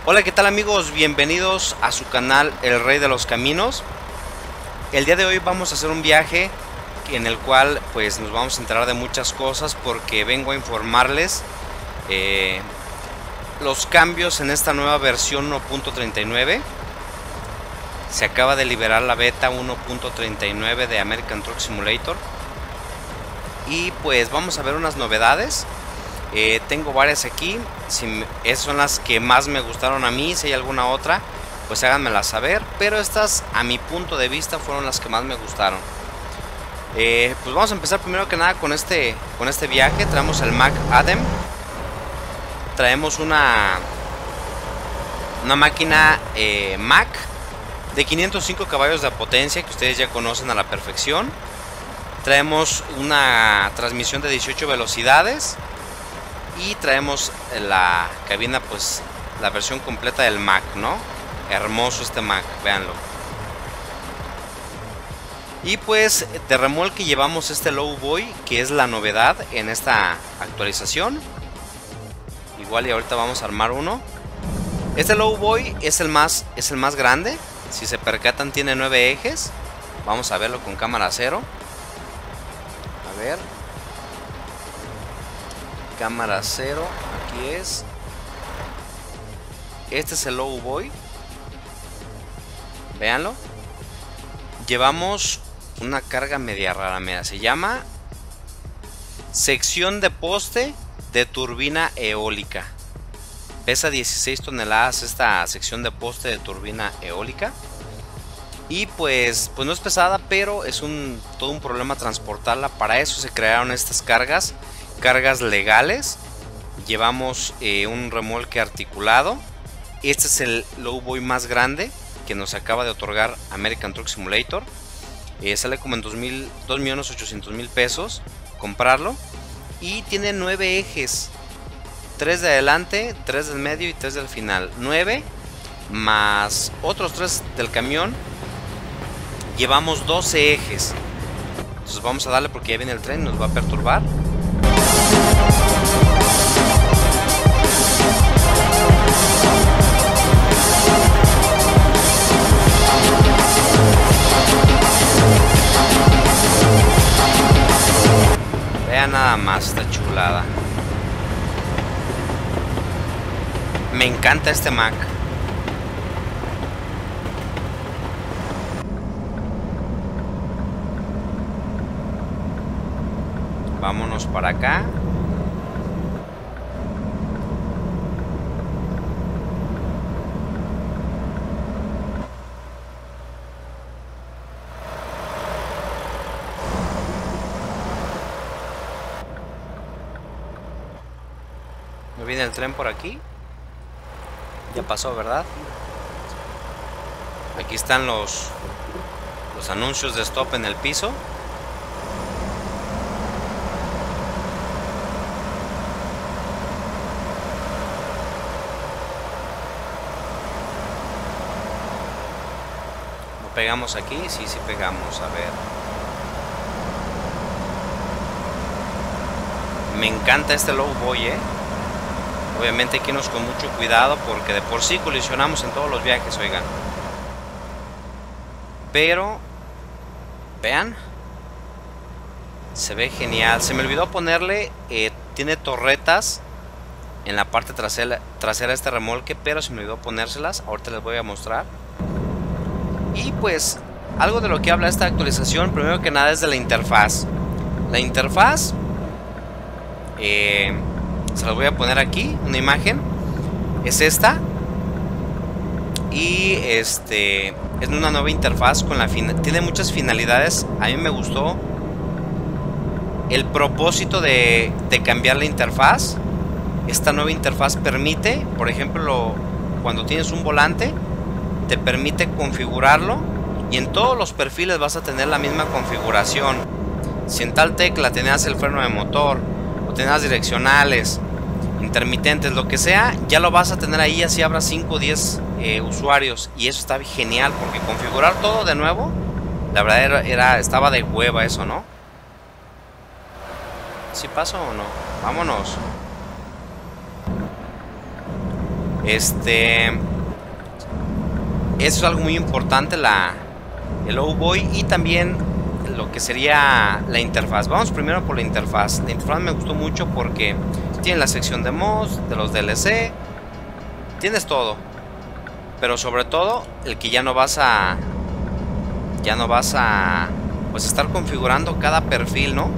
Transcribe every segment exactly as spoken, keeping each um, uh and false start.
Hola, ¿qué tal amigos? Bienvenidos a su canal El Rey de los Caminos. El día de hoy vamos a hacer un viaje en el cual pues nos vamos a enterar de muchas cosas porque vengo a informarles eh, los cambios en esta nueva versión uno punto treinta y nueve. Se acaba de liberar la beta uno punto treinta y nueve de American Truck Simulator y pues vamos a ver unas novedades. Eh, tengo varias aquí, si esas son las que más me gustaron a mí. Si hay alguna otra, pues háganmela saber, pero estas a mi punto de vista fueron las que más me gustaron. Eh, pues vamos a empezar primero que nada con este, con este viaje. Traemos el Mack Adem. Traemos una, una máquina eh, Mack de quinientos cinco caballos de potencia que ustedes ya conocen a la perfección. Traemos una transmisión de dieciocho velocidades. Y traemos la cabina, pues la versión completa del Mack, ¿no? Hermoso este Mack, véanlo. Y pues de remolque llevamos este Lowboy, que es la novedad en esta actualización. Igual y ahorita vamos a armar uno. Este Lowboy es el más, es el más grande. Si se percatan, tiene nueve ejes. Vamos a verlo con cámara cero. A ver. Cámara cero, aquí es. Este es el Lowboy. Véanlo. Llevamos una carga media rara, mira, se llama sección de poste de turbina eólica. Pesa dieciséis toneladas esta sección de poste de turbina eólica. Y pues, pues no es pesada, pero es un todo un problema transportarla. Para eso se crearon estas cargas. Cargas legales. Llevamos eh, un remolque articulado. Este es el Lowboy más grande que nos acaba de otorgar American Truck Simulator. Eh, sale como en dos millones ochocientos mil pesos comprarlo. Y tiene nueve ejes. tres de adelante, tres del medio y tres del final. nueve más otros tres del camión. Llevamos doce ejes. Entonces vamos a darle porque ya viene el tren, nos va a perturbar. Vean nada más esta chulada. Me encanta este Mack. Vámonos para acá. ¿No viene el tren por aquí? Ya pasó, ¿verdad? Aquí están los, los anuncios de stop en el piso. ¿Pegamos aquí? Sí, sí pegamos, a ver. Me encanta este Lowboy, eh. Obviamente hay que irnos con mucho cuidado porque de por sí colisionamos en todos los viajes, oigan. Pero, vean. Se ve genial. Se me olvidó ponerle, eh, tiene torretas en la parte trasera, trasera de este remolque, pero se me olvidó ponérselas. Ahorita les voy a mostrar. Y pues algo de lo que habla esta actualización, primero que nada, es de la interfaz. La interfaz eh, se las voy a poner aquí, una imagen. Es esta. Y este es una nueva interfaz con la fin tiene muchas finalidades. A mí me gustó el propósito de, de cambiar la interfaz. Esta nueva interfaz permite, por ejemplo, cuando tienes un volante, te permite configurarlo y en todos los perfiles vas a tener la misma configuración. Si en tal tecla tenías el freno de motor o tenías direccionales, intermitentes, lo que sea, ya lo vas a tener ahí, así habrá cinco o diez eh, usuarios. Y eso está genial porque configurar todo de nuevo, la verdad era, era, estaba de hueva eso, ¿no? ¿Sí paso o no? Vámonos. Este, eso es algo muy importante, la, el Lowboy, y también lo que sería la interfaz. Vamos primero por la interfaz. La interfaz me gustó mucho porque tiene la sección de mods, de los D L C, tienes todo, pero sobre todo el que ya no vas a ya no vas a pues estar configurando cada perfil, ¿no?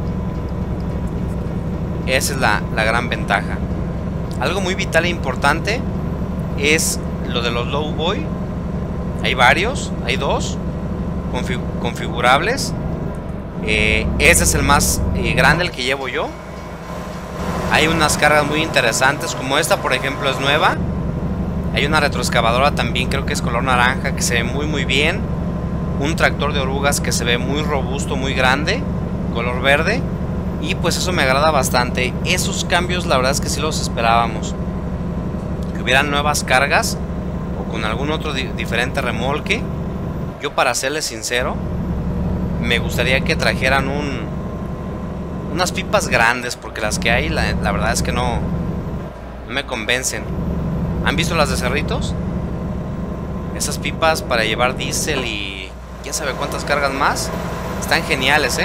Esa es la, la gran ventaja. Algo muy vital e importante es lo de los Lowboy. Hay varios, hay dos config configurables. Eh, este es el más eh, grande, el que llevo yo. Hay unas cargas muy interesantes, como esta, por ejemplo, es nueva. Hay una retroexcavadora también, creo que es color naranja, que se ve muy muy bien. Un tractor de orugas que se ve muy robusto, muy grande, color verde. Y pues eso me agrada bastante. Esos cambios la verdad es que sí los esperábamos. Que hubieran nuevas cargas o con algún otro di diferente remolque. Yo, para serles sincero, me gustaría que trajeran un unas pipas grandes, porque las que hay la, la verdad es que no, no me convencen. ¿Han visto las de Cerritos? Esas pipas para llevar diésel y quién sabe cuántas cargas más. Están geniales, ¿eh?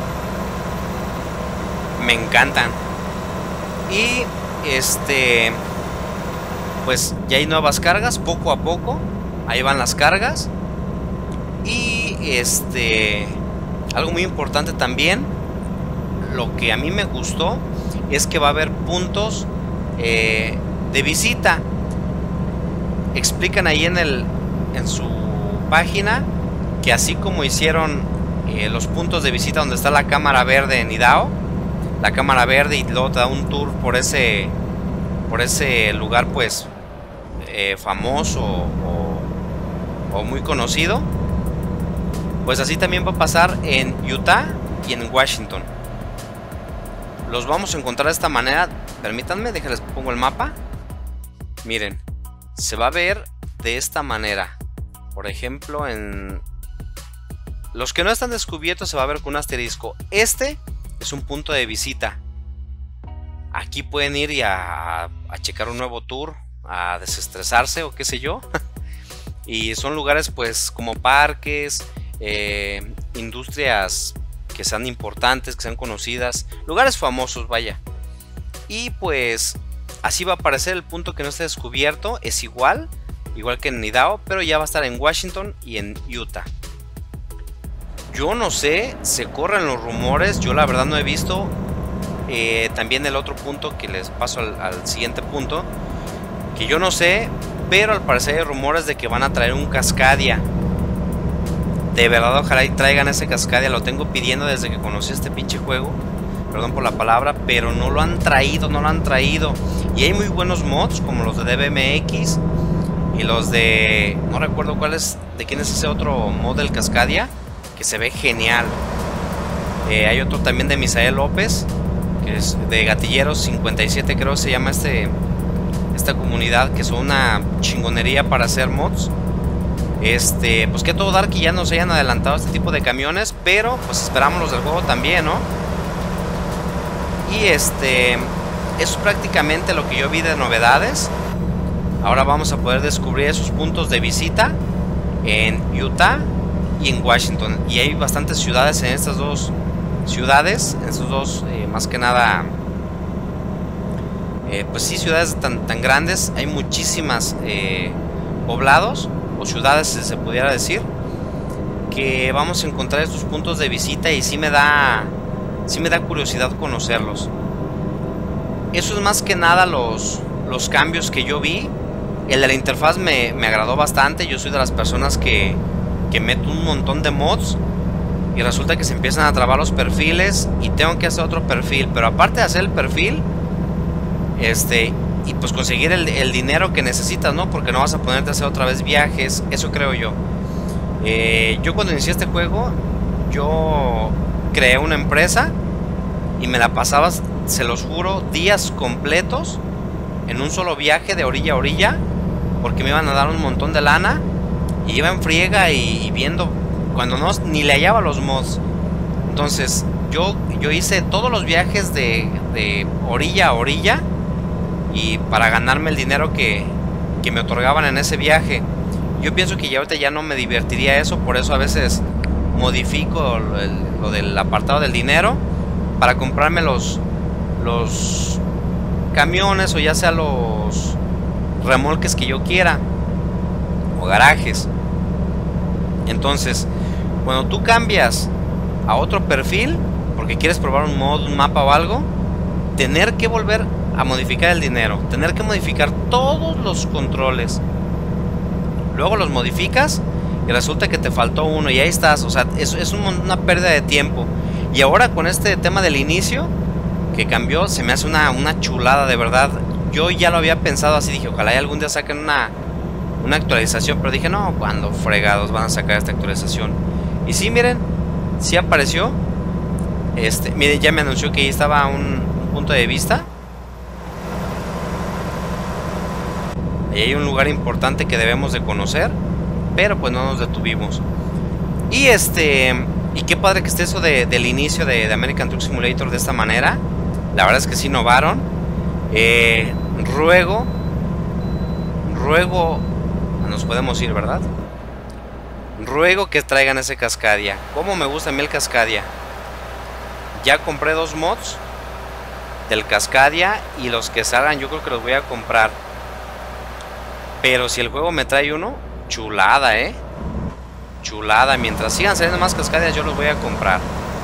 Me encantan. Y este, pues ya hay nuevas cargas, poco a poco. Ahí van las cargas. Y este, algo muy importante también, lo que a mí me gustó, es que va a haber puntos eh, de visita. Explican ahí en el en su página que así como hicieron eh, los puntos de visita donde está la cámara verde en Idaho, la cámara verde, y luego te da un tour por ese por ese lugar pues eh, famoso o, o muy conocido, pues así también va a pasar en Utah y en Washington. Los vamos a encontrar de esta manera. Permítanme, déjenles pongo el mapa. Miren, se va a ver de esta manera. Por ejemplo, en los que no están descubiertos se va a ver con un asterisco. Este es un punto de visita. Aquí pueden ir y a, a checar un nuevo tour, a desestresarse o qué sé yo. Y son lugares pues como parques, eh, industrias que sean importantes, que sean conocidas, lugares famosos, vaya. Y pues así va a aparecer el punto que no esté descubierto. Es igual, igual que en Idaho, pero ya va a estar en Washington y en Utah. Yo no sé, se corren los rumores, yo la verdad no he visto. Eh, también el otro punto que les paso al, al siguiente punto, que yo no sé, pero al parecer hay rumores de que van a traer un Cascadia. De verdad, ojalá y traigan ese Cascadia. Lo tengo pidiendo desde que conocí este pinche juego. Perdón por la palabra, pero no lo han traído, no lo han traído. Y hay muy buenos mods, como los de D B M X y los de... no recuerdo cuál es, de quién es ese otro mod del Cascadia, que se ve genial. Eh, hay otro también de Misael López, que es de Gatilleros cincuenta y siete, creo que se llama este, esta comunidad, que son una chingonería para hacer mods. Este, pues que todo dar que ya nos hayan adelantado este tipo de camiones, pero pues esperamos los del juego también, ¿no? Y este, eso es prácticamente lo que yo vi de novedades. Ahora vamos a poder descubrir esos puntos de visita en Utah y en Washington. Y hay bastantes ciudades en estas dos ciudades, en estos dos, eh, más que nada, eh, pues sí, ciudades tan, tan grandes. Hay muchísimas eh, poblados o ciudades, si se pudiera decir, que vamos a encontrar estos puntos de visita, y sí me da sí me da curiosidad conocerlos. Eso es más que nada los, los cambios que yo vi. El de la interfaz me, me agradó bastante. Yo soy de las personas que, que meto un montón de mods y resulta que se empiezan a trabar los perfiles y tengo que hacer otro perfil, pero aparte de hacer el perfil, este y pues conseguir el, el dinero que necesitas, ¿no? Porque no vas a ponerte a hacer otra vez viajes. Eso creo yo. Eh, yo cuando inicié este juego, yo creé una empresa y me la pasaba, se los juro, días completos en un solo viaje de orilla a orilla, porque me iban a dar un montón de lana y iba en friega y, y viendo cuando no ni le hallaba los mods. Entonces yo, yo hice todos los viajes de, de orilla a orilla. y para ganarme el dinero que, que me otorgaban en ese viaje. Yo pienso que ya ahorita ya no me divertiría eso, por eso a veces modifico el, lo del apartado del dinero para comprarme los, los camiones o ya sea los remolques que yo quiera o garajes. Entonces, cuando tú cambias a otro perfil porque quieres probar un mod, un mapa o algo, tener que volver a modificar el dinero, tener que modificar todos los controles, luego los modificas y resulta que te faltó uno y ahí estás. O sea, es, es un, una pérdida de tiempo. Y ahora con este tema del inicio que cambió, se me hace una, una chulada, de verdad. Yo ya lo había pensado así, dije, ojalá y algún día saquen una, una actualización, pero dije, no, ¿cuándo fregados van a sacar esta actualización? Y sí, miren, sí apareció. Este, miren, ya me anunció que ahí estaba un, un punto de vista. Ahí hay un lugar importante que debemos de conocer, pero pues no nos detuvimos. Y este, y qué padre que esté eso de, del inicio de, de American Truck Simulator de esta manera. La verdad es que sí innovaron. Eh, ruego, ruego, nos podemos ir, ¿verdad? Ruego que traigan ese Cascadia. Como me gusta a mí el Cascadia. Ya compré dos mods del Cascadia y los que salgan yo creo que los voy a comprar. Pero si el juego me trae uno, chulada, eh. Chulada. Mientras sigan saliendo más Cascadias, yo los voy a comprar.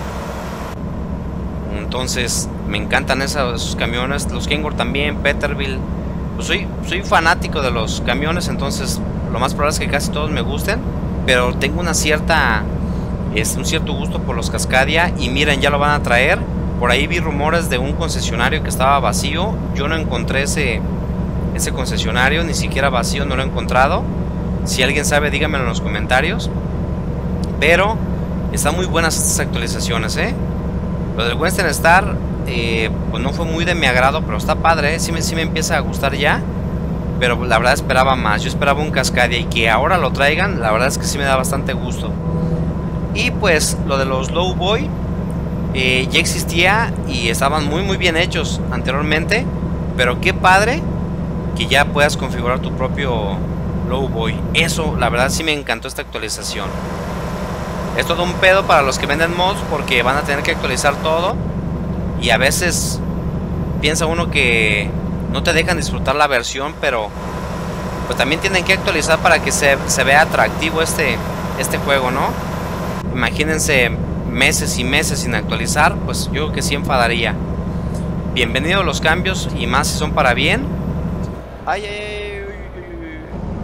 Entonces, me encantan esos, esos camiones. Los Kenworth también, Peterbilt. Pues soy, soy fanático de los camiones, entonces lo más probable es que casi todos me gusten. Pero tengo una cierta, es, un cierto gusto por los Cascadia. Y miren, ya lo van a traer. Por ahí vi rumores de un concesionario que estaba vacío. Yo no encontré ese... Ese concesionario, ni siquiera vacío, no lo he encontrado. Si alguien sabe, díganmelo en los comentarios. Pero están muy buenas estas actualizaciones, ¿eh? Lo del Western Star, eh, pues no fue muy de mi agrado, pero está padre, ¿eh? Sí me, sí me empieza a gustar ya. Pero la verdad esperaba más. Yo esperaba un Cascadia y que ahora lo traigan, la verdad es que sí me da bastante gusto. Y pues lo de los Lowboy eh, ya existía y estaban muy muy bien hechos anteriormente. Pero qué padre que ya puedas configurar tu propio Lowboy. Eso, la verdad sí me encantó esta actualización. Es todo un pedo para los que venden mods porque van a tener que actualizar todo. Y a veces piensa uno que no te dejan disfrutar la versión, pero pues también tienen que actualizar para que se, se vea atractivo este, este juego, ¿no? Imagínense meses y meses sin actualizar, pues yo creo que sí enfadaría. Bienvenidos los cambios y más si son para bien. Ay, ay, ay, uy, uy, uy.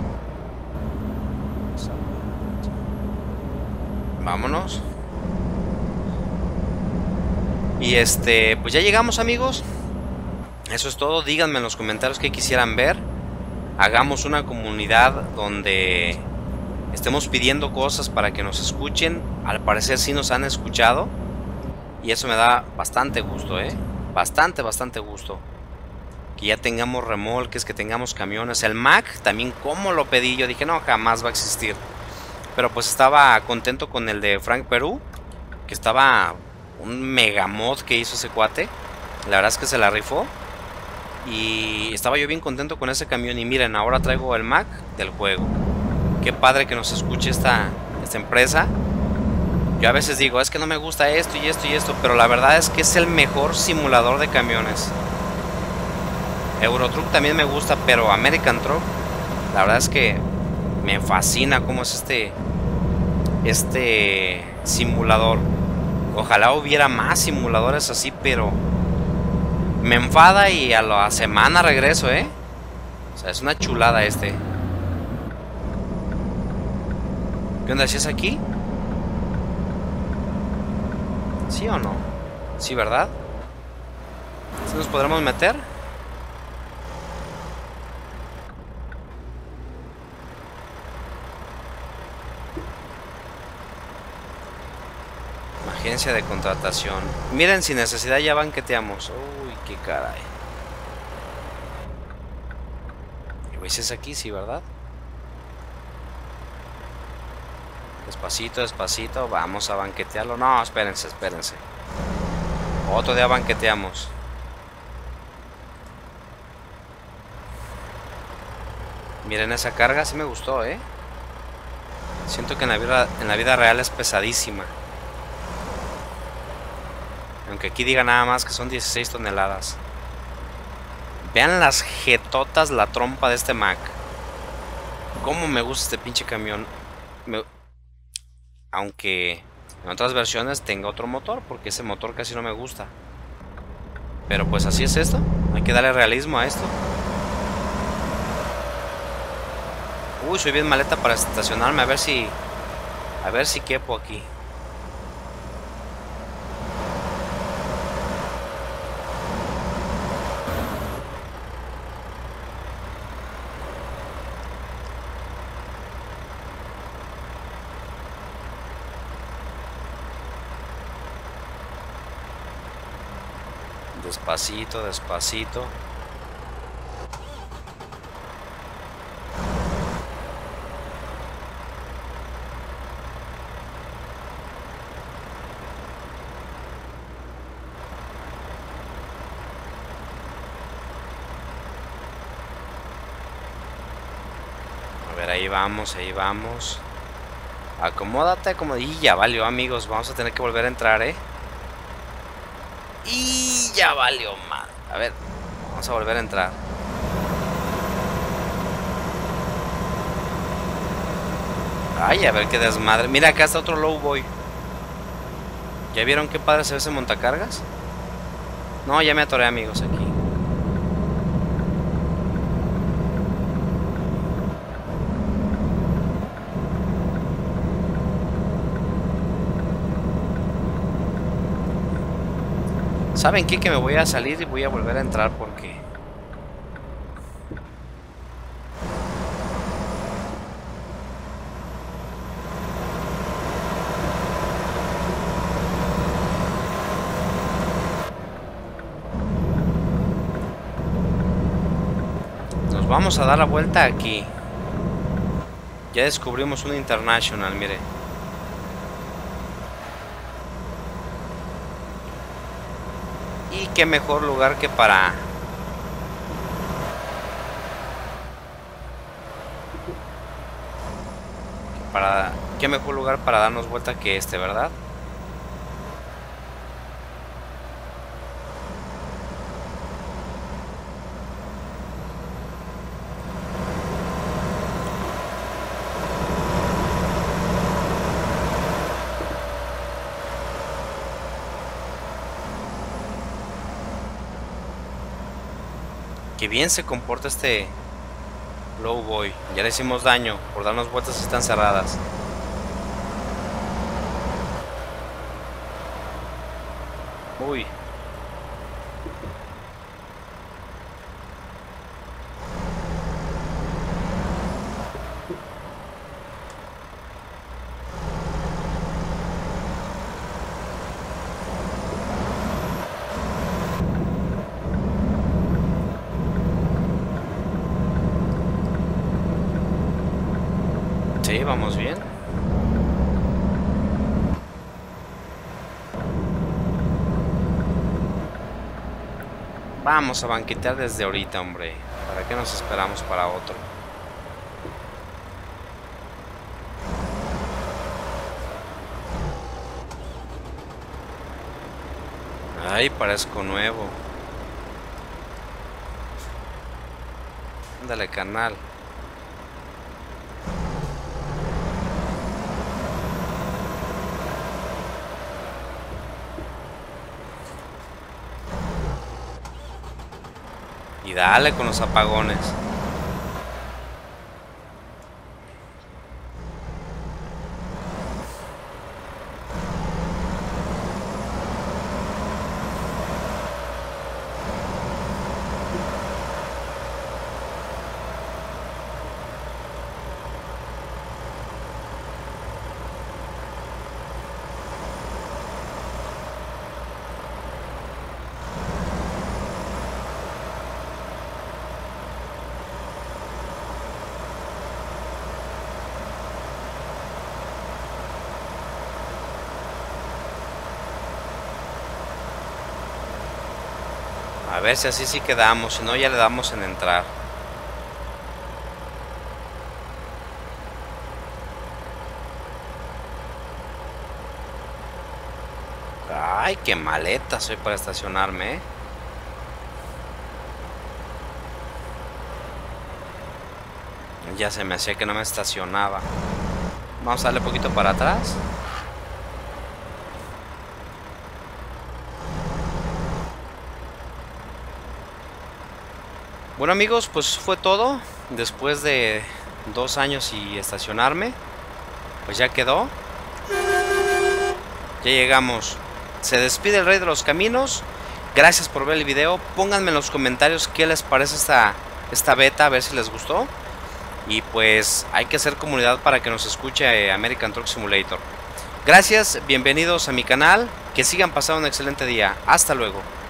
Vámonos. Y este, pues ya llegamos, amigos. Eso es todo. Díganme en los comentarios qué quisieran ver. Hagamos una comunidad donde estemos pidiendo cosas para que nos escuchen. Al parecer sí nos han escuchado. Y eso me da bastante gusto, eh. Bastante, bastante gusto. Que ya tengamos remolques, que tengamos camiones. El Mac también, como lo pedí, yo dije, no, jamás va a existir. Pero pues estaba contento con el de Frank Perú, que estaba un mega mod que hizo ese cuate. La verdad es que se la rifó. Y estaba yo bien contento con ese camión. Y miren, ahora traigo el Mac del juego. Qué padre que nos escuche esta, esta empresa. Yo a veces digo, es que no me gusta esto y esto y esto, pero la verdad es que es el mejor simulador de camiones. Eurotruck también me gusta, pero American Truck, la verdad es que me fascina cómo es este este simulador. Ojalá hubiera más simuladores así, pero me enfada y a la semana regreso, ¿eh? O sea, es una chulada este. ¿Qué onda? ¿Si es aquí? ¿Sí o no? Sí, ¿verdad? ¿Sí nos podremos meter? Agencia de contratación. Miren, sin necesidad ya banqueteamos. Uy, qué caray. Y si es aquí, sí, ¿verdad? Despacito, despacito. Vamos a banquetearlo. No, espérense, espérense. Otro día banqueteamos. Miren esa carga, sí me gustó, ¿eh? Siento que en la vida, en la vida real es pesadísima. Aunque aquí diga nada más que son dieciséis toneladas. Vean las jetotas, la trompa de este Mack. Cómo me gusta este pinche camión. Me... Aunque en otras versiones tenga otro motor, porque ese motor casi no me gusta. Pero pues así es esto. Hay que darle realismo a esto. Uy, soy bien maleta para estacionarme. A ver si... A ver si quepo aquí. Despacito, despacito. A ver, ahí vamos, ahí vamos. Acomódate, como... Y ya valió, amigos. Vamos a tener que volver a entrar, ¿eh? Y ya valió, man. A ver, vamos a volver a entrar. Ay, a ver qué desmadre. Mira, acá está otro Lowboy. ¿Ya vieron qué padre se ve ese montacargas? No, ya me atoré, amigos, aquí. ¿Saben qué? Que me voy a salir y voy a volver a entrar porque... Nos vamos a dar la vuelta aquí. Ya descubrimos un International, mire. Y qué mejor lugar que para... para... Qué mejor lugar para darnos vuelta que este, ¿verdad? Qué bien se comporta este Lowboy. Ya le hicimos daño por darnos vueltas, están cerradas. Uy. Sí, vamos bien. Vamos a banquetear desde ahorita, hombre. ¿Para qué nos esperamos para otro? Ay, parezco nuevo. Ándale, canal. Y dale con los apagones. A ver si así sí quedamos, si no ya le damos en entrar. Ay, qué maleta soy para estacionarme, ¿eh? Ya se me hacía que no me estacionaba. Vamos a darle un poquito para atrás. Bueno amigos, pues fue todo. Después de dos años y estacionarme, pues ya quedó. Ya llegamos. Se despide el Rey de los Caminos. Gracias por ver el video. Pónganme en los comentarios qué les parece esta, esta beta, a ver si les gustó. Y pues hay que hacer comunidad para que nos escuche American Truck Simulator. Gracias, bienvenidos a mi canal. Que sigan pasando un excelente día. Hasta luego.